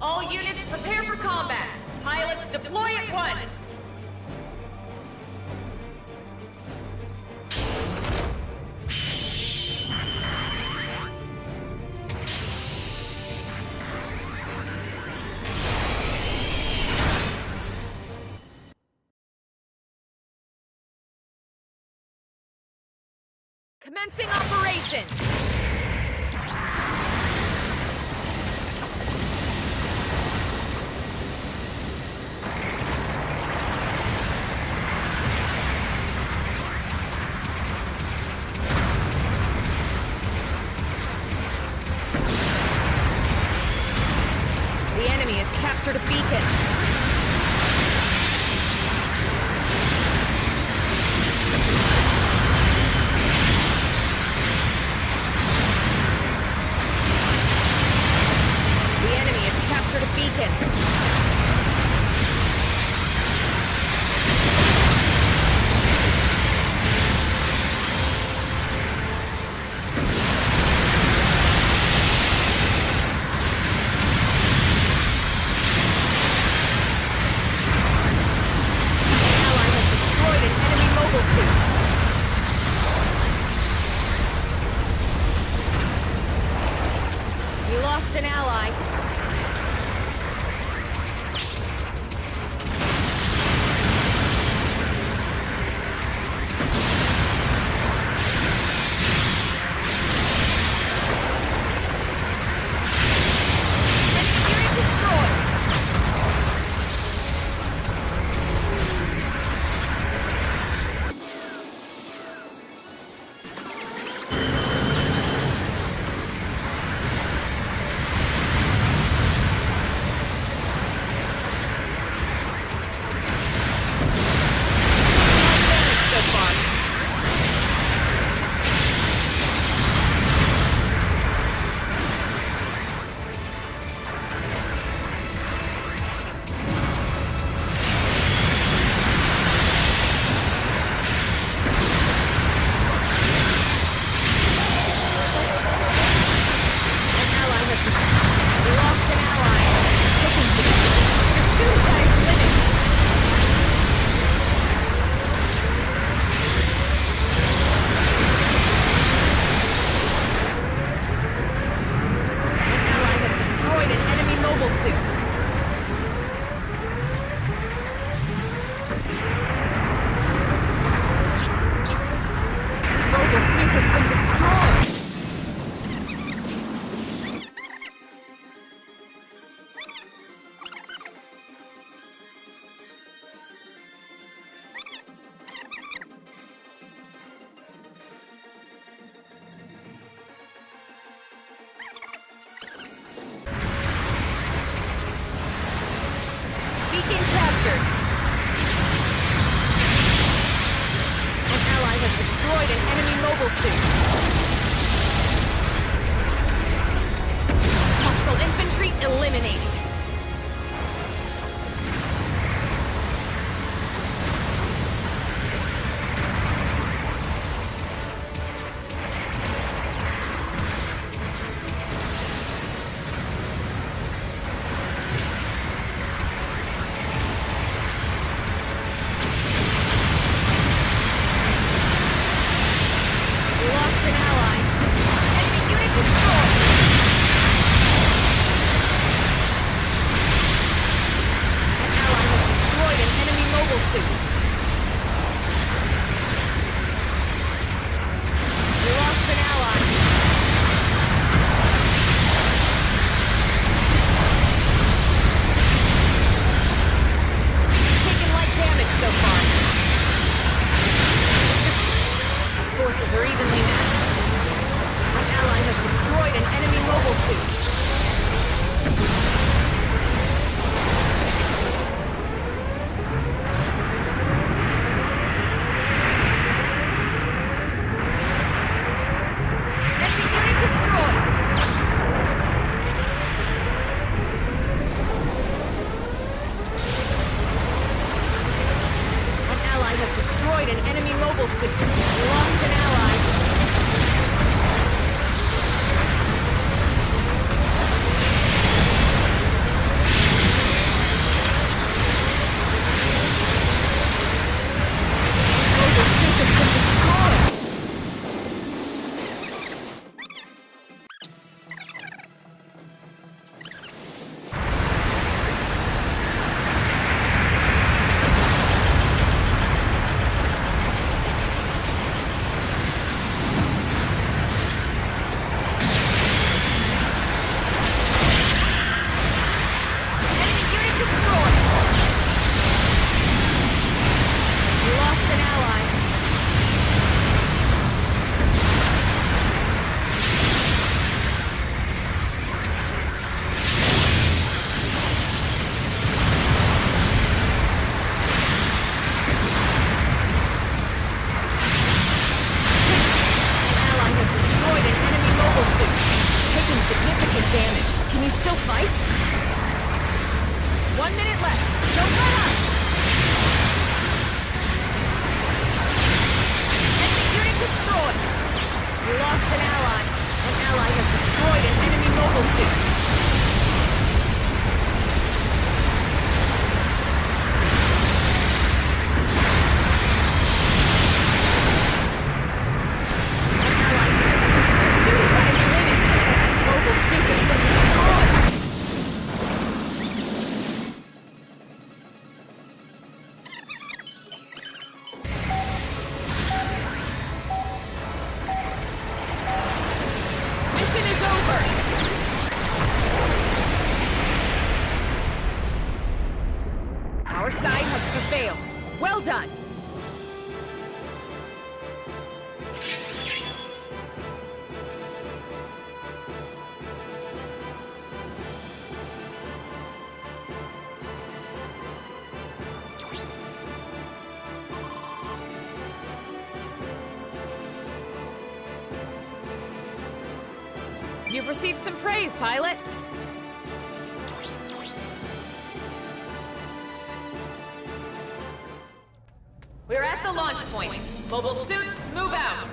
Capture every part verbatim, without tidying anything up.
All units prepare for combat. Pilots deploy at once. Commencing operation! The enemy has captured a beacon. An ally. Hostile infantry eliminated. Can you still fight? One minute left. Don't let up! Enemy unit destroyed! We lost an ally. An ally has destroyed an enemy mobile suit. Our side has prevailed. Well done! You've received some praise, pilot! We're at the launch point. Mobile suits, move out!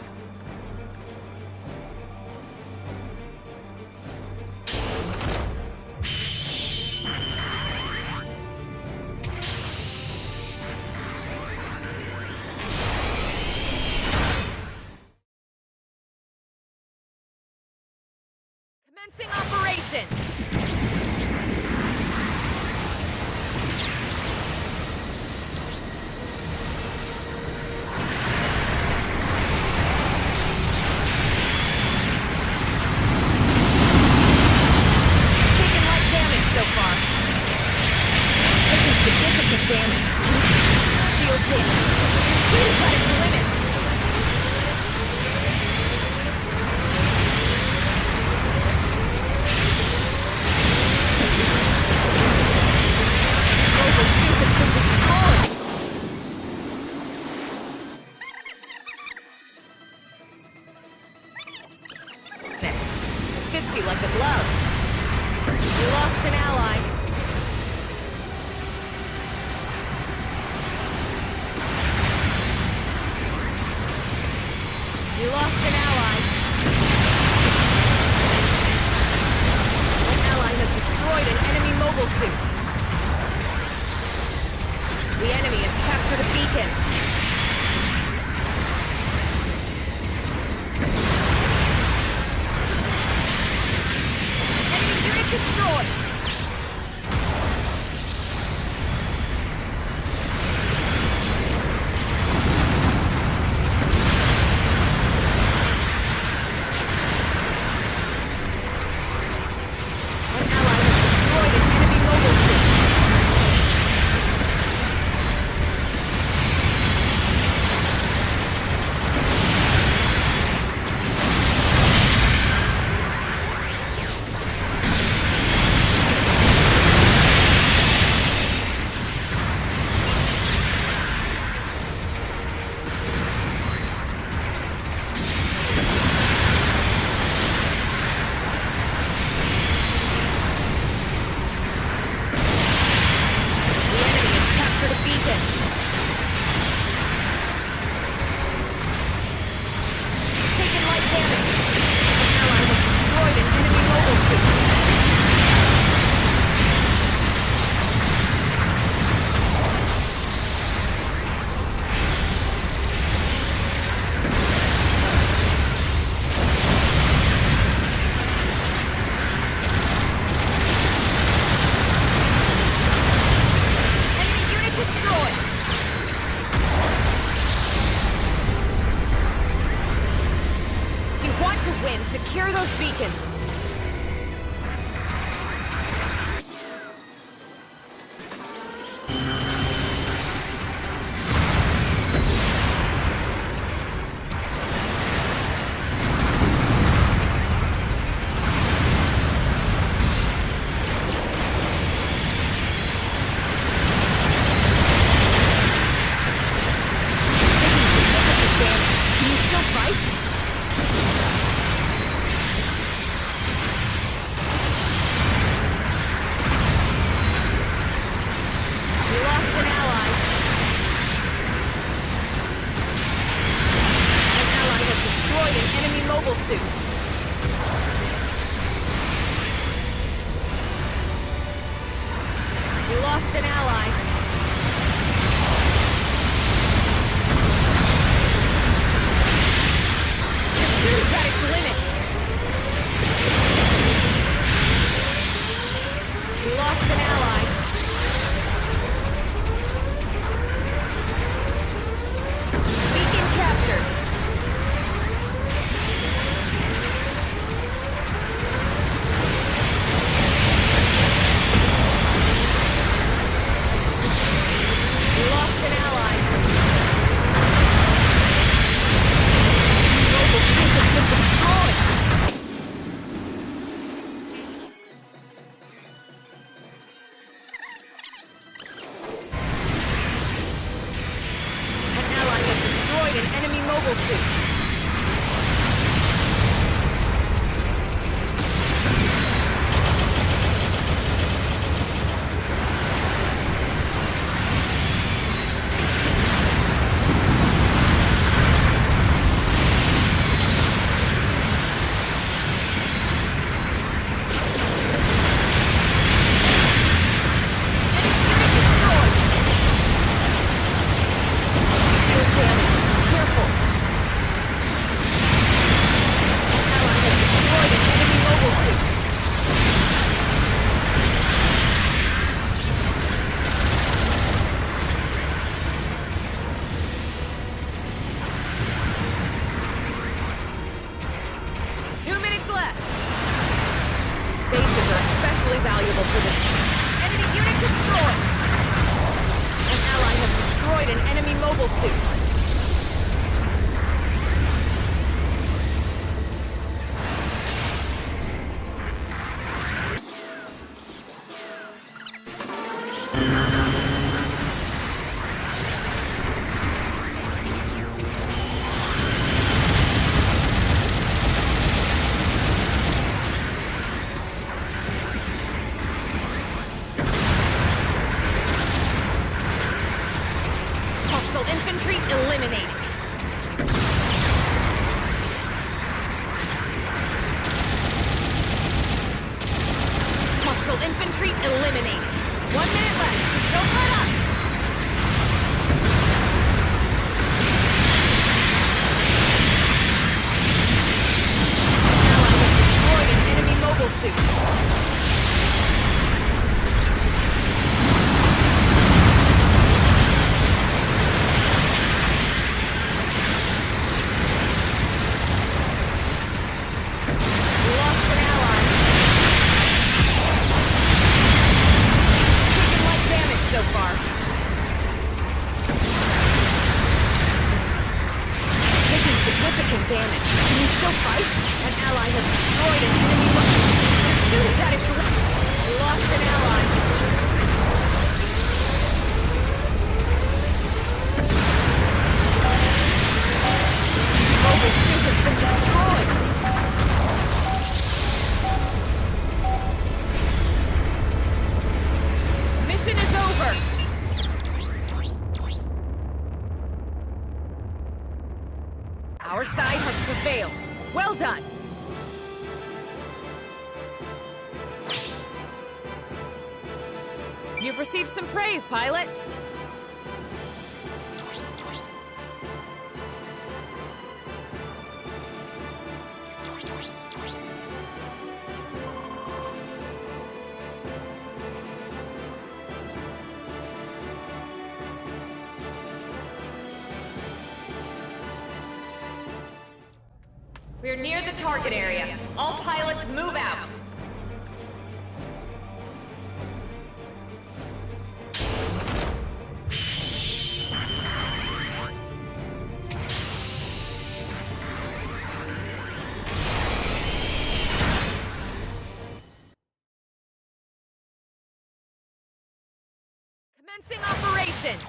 Commencing operation! Damage. Shield hit. Shield at its limit. Mobile suit has been destroyed. It fits you like a glove. You lost an ally. You lost an ally. An ally has destroyed an enemy mobile suit. The enemy has captured a beacon. Enemy unit destroyed. valuable for this. Enemy unit destroyed! An ally has destroyed an enemy mobile suit. Infantry eliminated. Hostile infantry eliminated. One minute left. Don't let up. Ally has destroyed an enemy mobile suit. Significant damage. Can you still fight? An ally has destroyed an enemy weapon. As soon as that is lit, we lost an ally. Mobile suit has been destroyed. Mission is over. Our side has prevailed. Well done! You've received some praise, pilot. We're near the target area. All pilots move out. Commencing operation.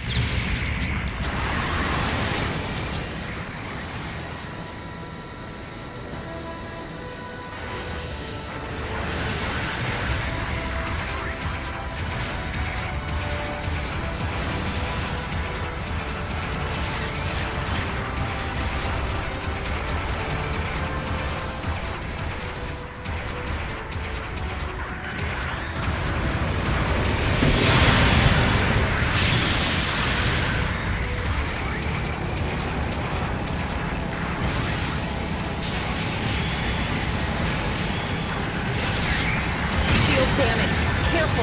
Damaged. Careful.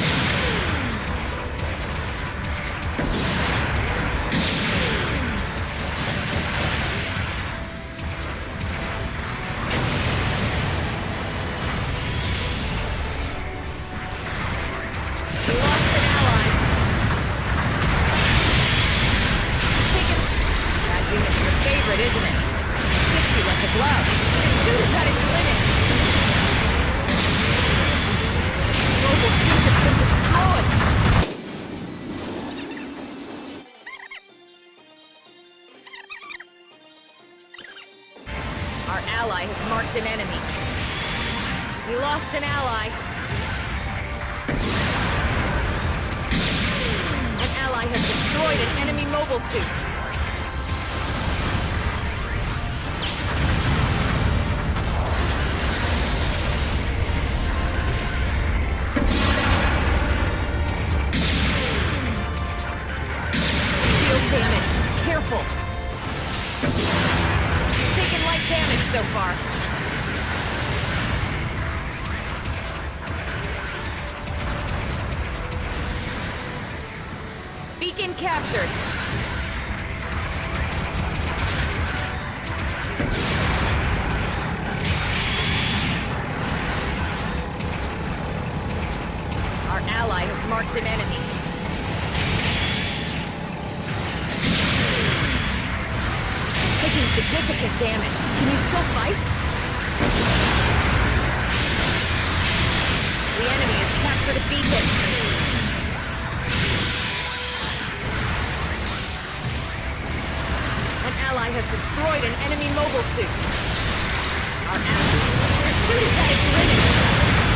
We lost an ally. Taken. That unit's your favorite, isn't it? Fits you like a glove. As soon as that is limit. Mobile suit has been destroyed! Our ally has marked an enemy. We lost an ally. An ally has destroyed an enemy mobile suit. Damaged. Careful. Taken light damage so far. Beacon captured. Our ally has marked an enemy. Taking significant damage. Can you still fight? The enemy has captured a beacon. An ally has destroyed an enemy mobile suit. Our ally, their suit is at its limit.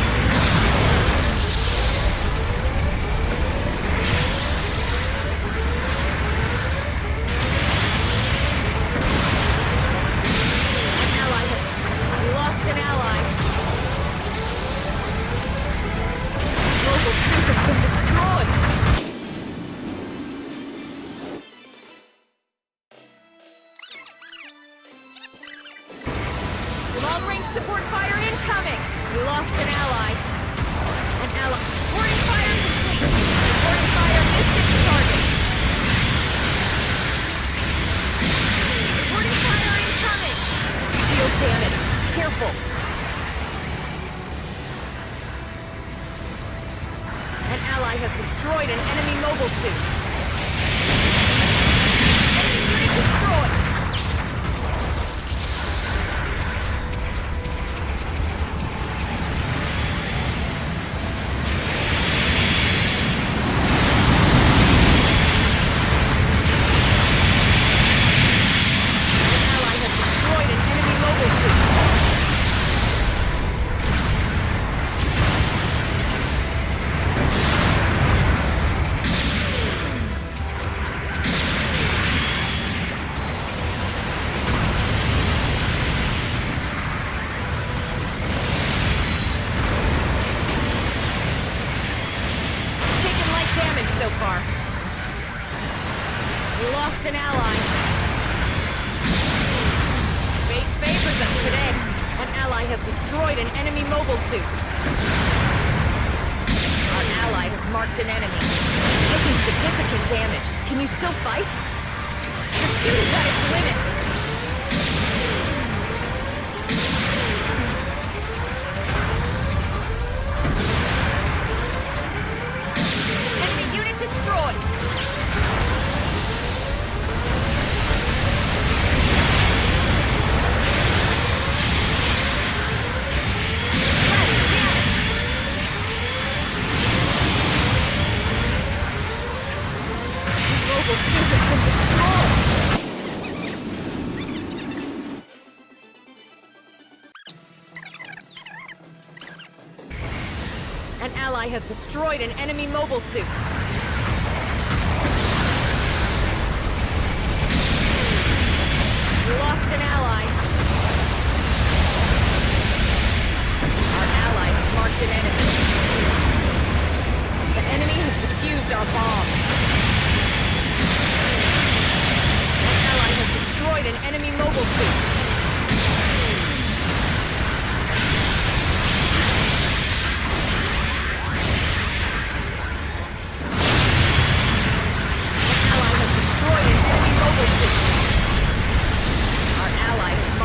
Long-range support fire incoming! We lost an ally. An ally. Supporting fire complete. Supporting fire missed its target. Supporting fire incoming! Shield damage. Careful. An ally has destroyed an enemy mobile suit. Enemy unit destroyed! So far. We lost an ally. Fate favors us today. An ally has destroyed an enemy mobile suit. Our ally has marked an enemy. Taking significant damage. Can you still fight? Your suit is at its limit. Destroyed! Mobile suit has been destroyed! An ally has destroyed an enemy mobile suit. We lost an ally. Our ally has marked an enemy. The enemy has defused our bomb. An ally has destroyed an enemy mobile suit. An ally has destroyed an enemy mobile suit. Our ally has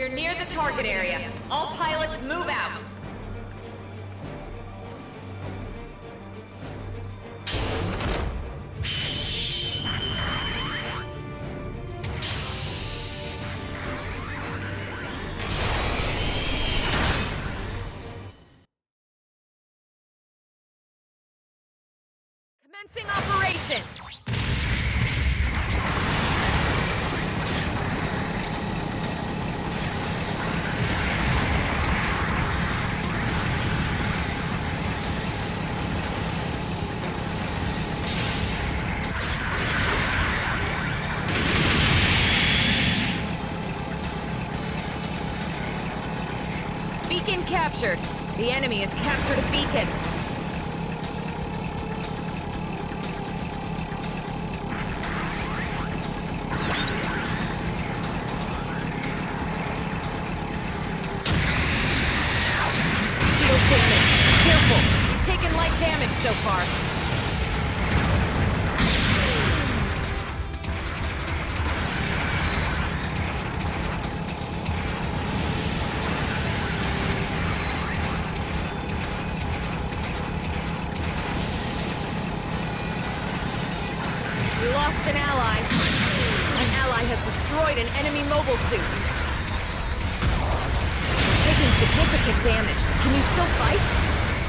We're near the target area. All pilots move out. Commencing operation! Beacon captured. The enemy has captured a beacon. Damage so far. We lost an ally. An ally has destroyed an enemy mobile suit. You're taking significant damage. Can you still fight?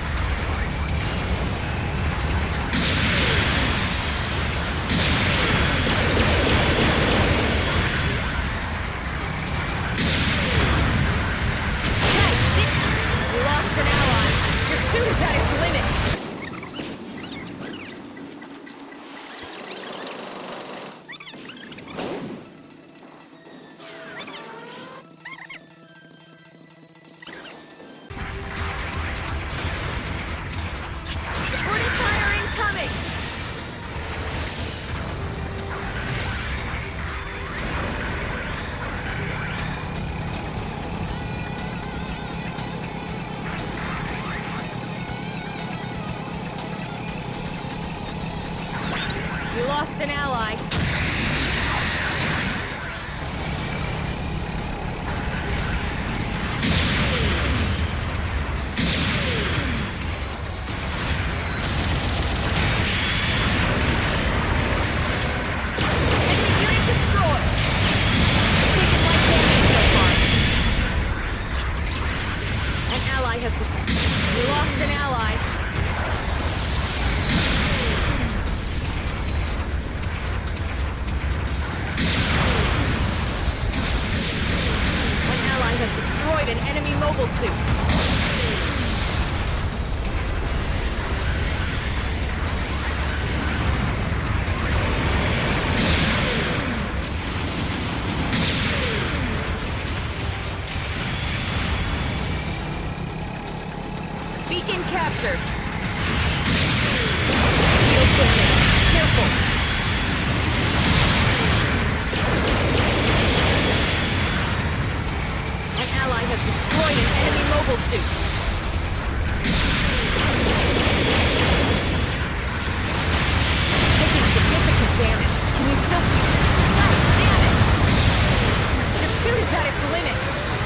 We lost an ally. Enemy unit destroyed. Taken light damage so far. An ally has dis- We lost an ally. Has destroyed an enemy mobile suit. Beacon captured. Shield damage. Careful. Ally has destroyed an enemy mobile suit. Taking significant damage. Can you still... God damn it! Your suit is at its limit.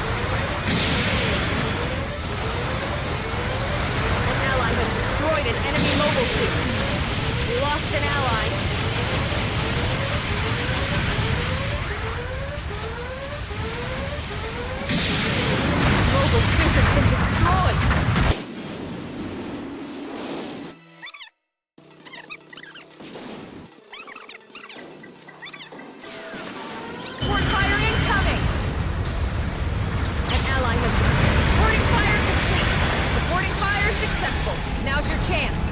An ally has destroyed an enemy mobile suit. We lost an ally. Mobile suit has been destroyed! Support fire incoming! An ally has destroyed. Supporting fire complete! Supporting fire successful! Now's your chance!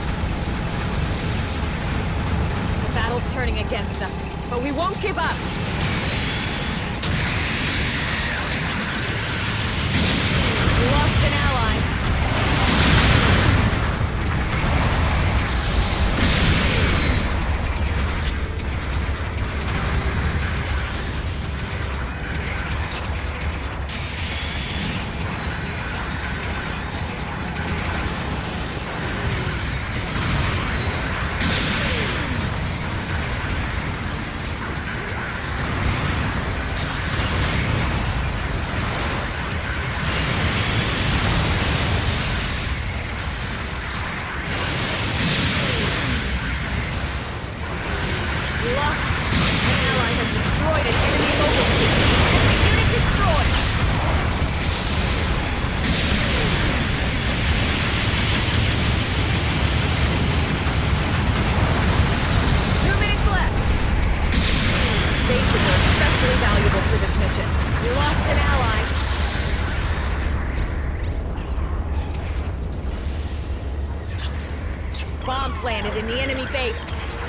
The battle's turning against us, but we won't give up! We lost an ally. planted in the enemy base.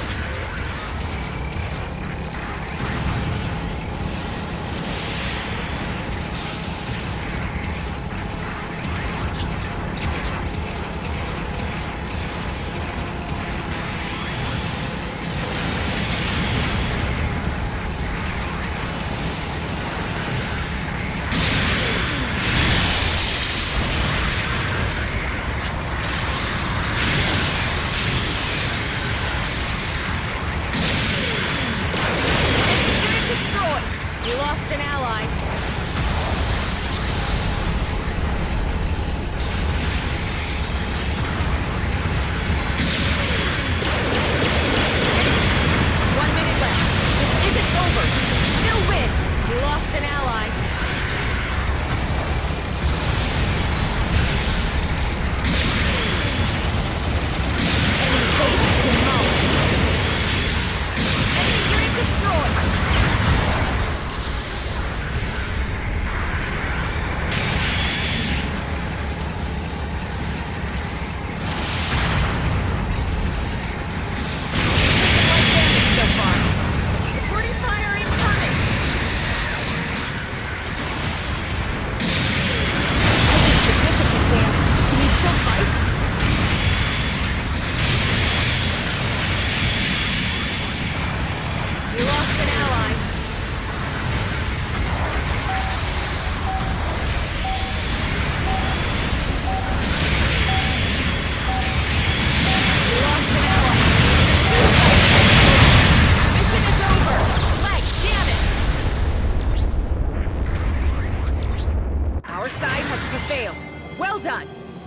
Well done!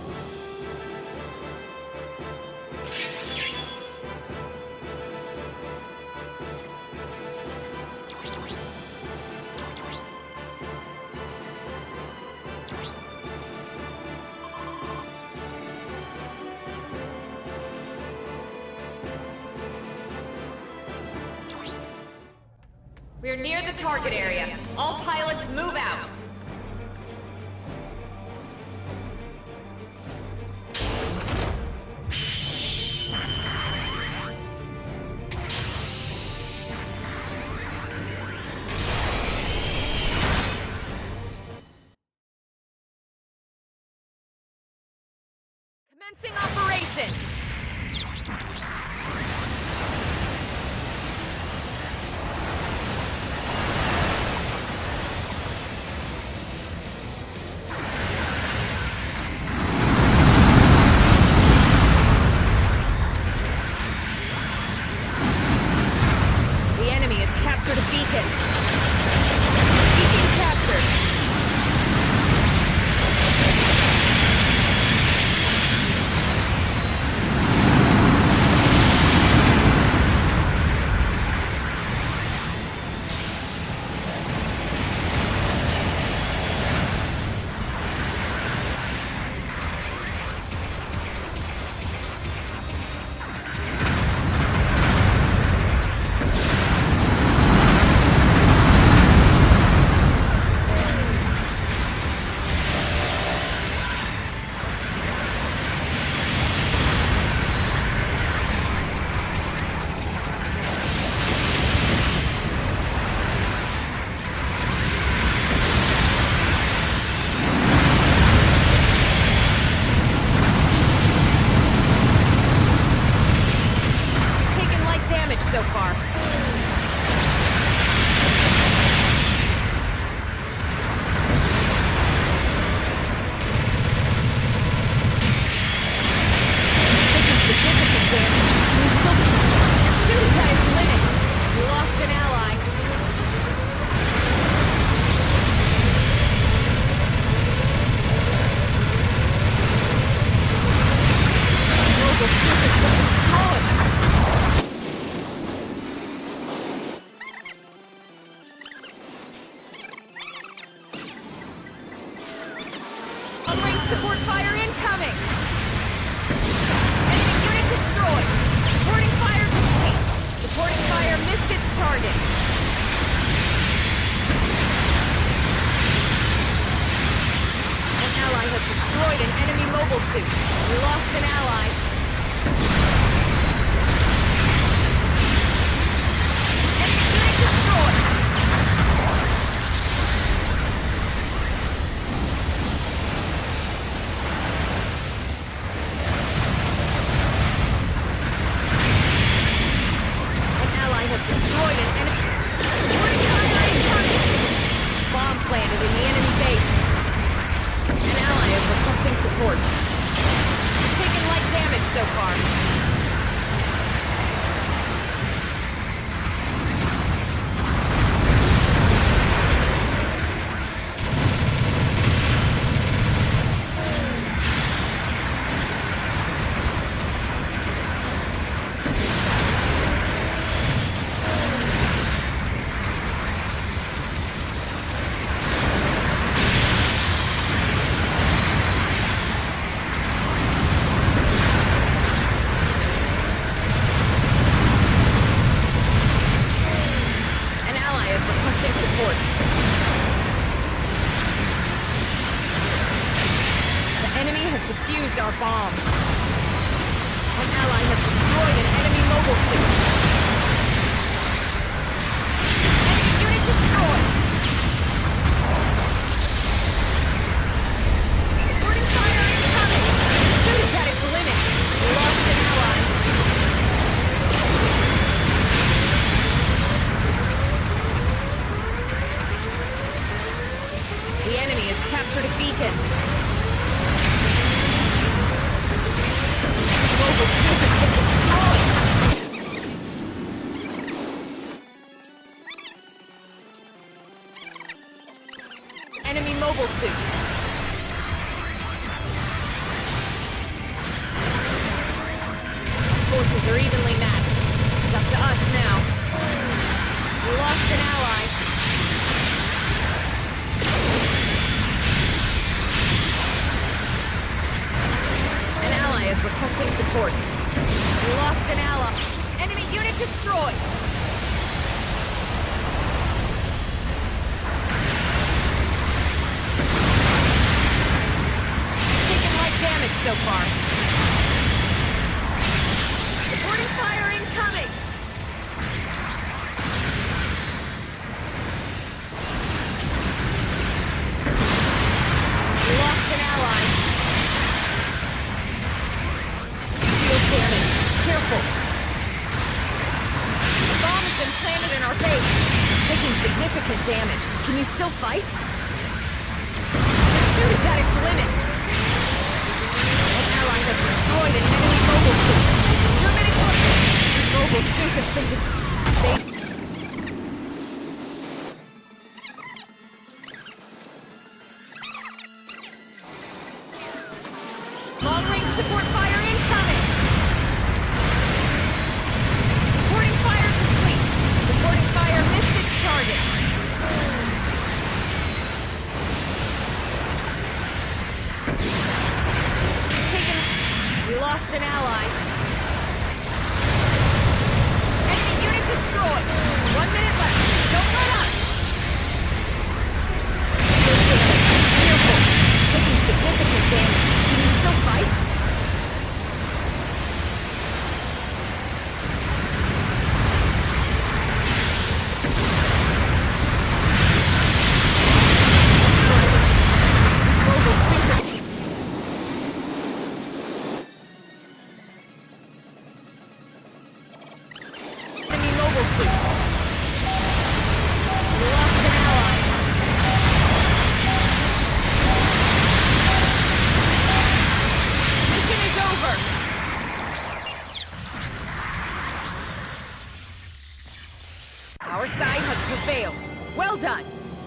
We're near the target area. All pilots move out. Commencing operation! The enemy has captured a beacon. Beacon captured. So far. Taking significant damage. We still pursuit at its limit. We lost an ally. Mobile suit has been destroyed. Support fire incoming! Enemy unit destroyed! Supporting fire complete! Supporting fire missed its target! An ally has destroyed an enemy mobile suit. We lost an ally. so far. Defused our bomb. An ally has destroyed an enemy mobile suit. Enemy unit destroyed. Supporting fire incoming. The suit is at its limit. We lost an ally. The enemy has captured a beacon. Mobile suit has been destroyed! Enemy mobile suit. Our forces are evenly matched. It's up to us now. We lost an ally. Is requesting support. We lost an ally. Enemy unit destroyed. Taken light damage so far. Supporting fire incoming. We lost an ally. Damage. Careful. The bomb has been planted in our base. We're taking significant damage. Can you still fight? The suit is at its limit. An ally has destroyed an enemy mobile suit. Two minutes left. The mobile suit has been destroyed. Long-range support fire incoming! Supporting fire complete! Supporting fire missed its target! Taken... We lost an ally. Enemy unit destroyed! One minute left! Don't let up! Careful! Taking significant damage. Can you still fight? Enemy mobile suit. We lost an ally. Mission is over. Our side has prevailed. Well done.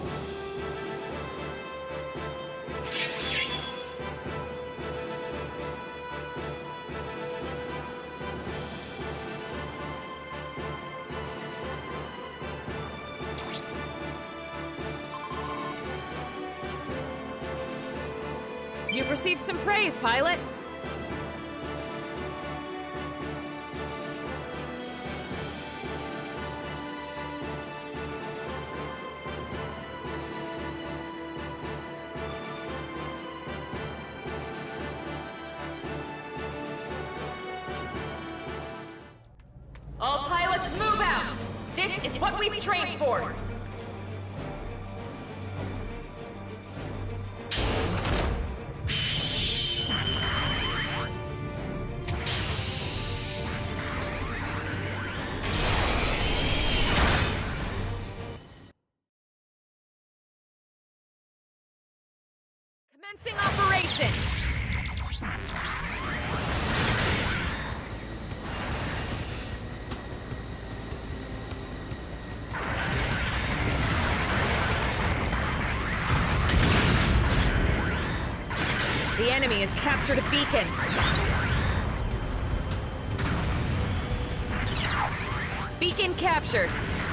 You've received some praise, pilot. All pilots move out! This is what we've trained for! Commencing operation! The enemy has captured a beacon. Beacon captured.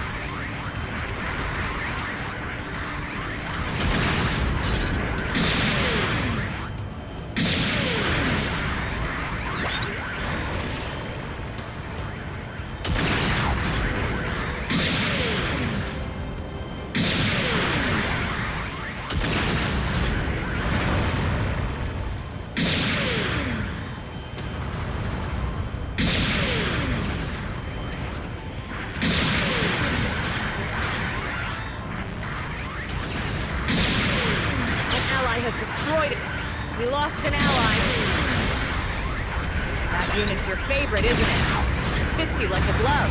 Has destroyed it. We lost an ally. That unit's your favorite, isn't it? It fits you like a glove.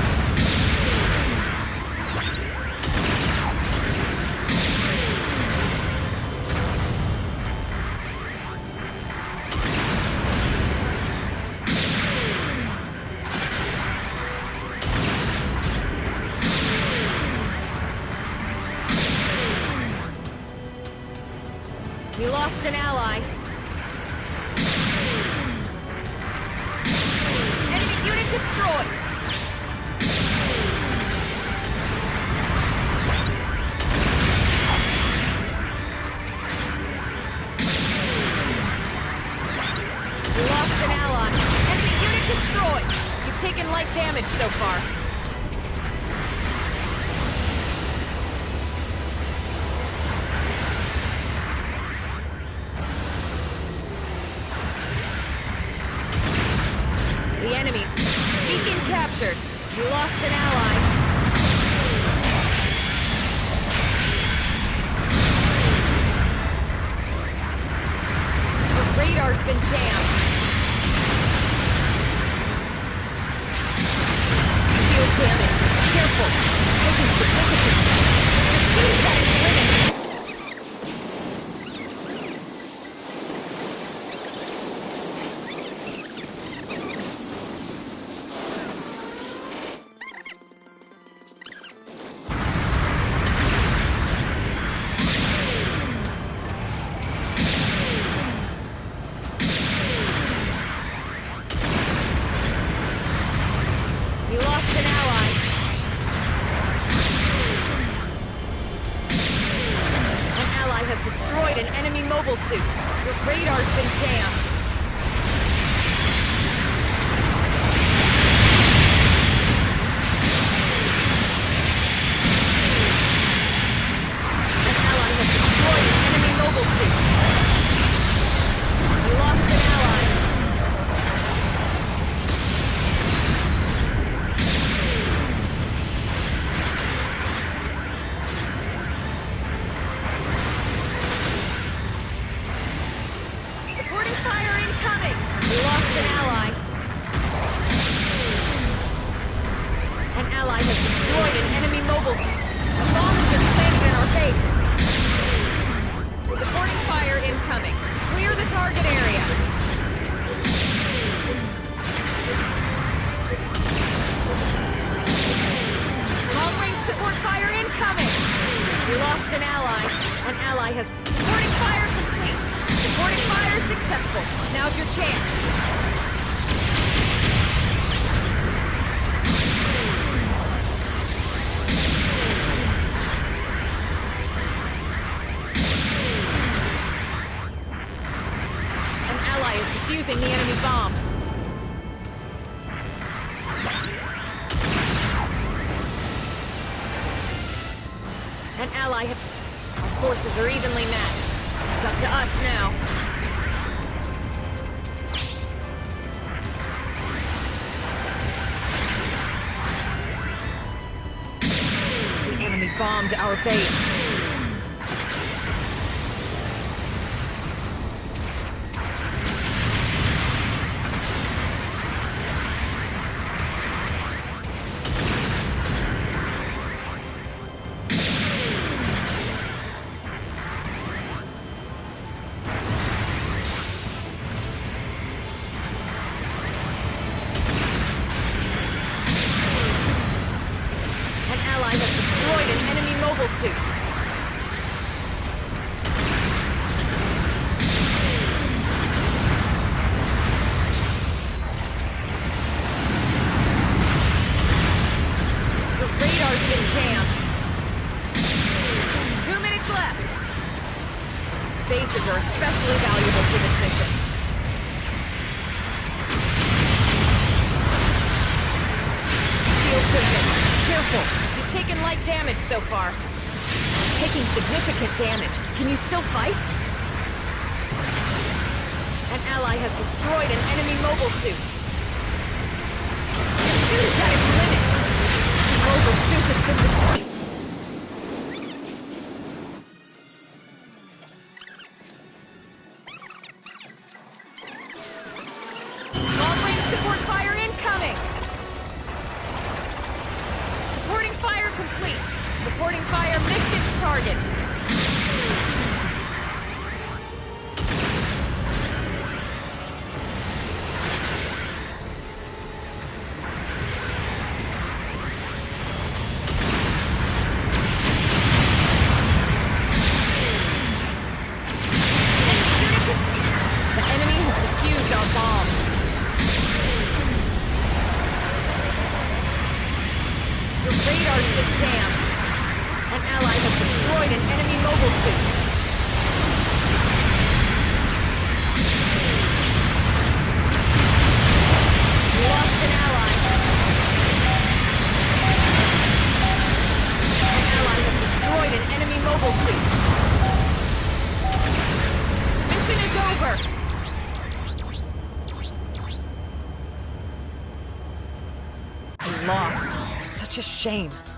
We lost an ally. Enemy unit destroyed. We lost an ally. Enemy unit destroyed. You've taken light damage so far. The enemy. Beacon captured. You lost an ally. The radar's been jammed. Shield damage. Careful. Taking significant damage. Your team's at its limit. You lost an ally. An ally has destroyed an enemy mobile suit. Your radar's been jammed. An ally has destroyed an enemy mobile suit. You lost an ally. Supporting fire incoming! We lost an ally. An ally has destroyed an enemy mobile. A bomb has been planted in our base. Supporting fire incoming. Clear the target area. Long-range support fire incoming! We lost an ally. An ally has... Supporting fire complete. Supporting fire successful. Now's your chance. An ally is defusing the enemy bomb. An ally ha- Our forces are evenly matched. It's up to us now. The enemy bombed our base. An ally has destroyed an enemy mobile suit. so far. Taking significant damage. Can you still fight? An ally has destroyed an enemy mobile suit. The suit is at its limit. The mobile suit has been destroyed. Long-range support fire incoming! Supporting fire complete. Supporting fire missed its target. Radar's been jammed. An ally has destroyed an enemy mobile suit. We lost an ally. An ally has destroyed an enemy mobile suit. Mission is over. We lost. Such a shame.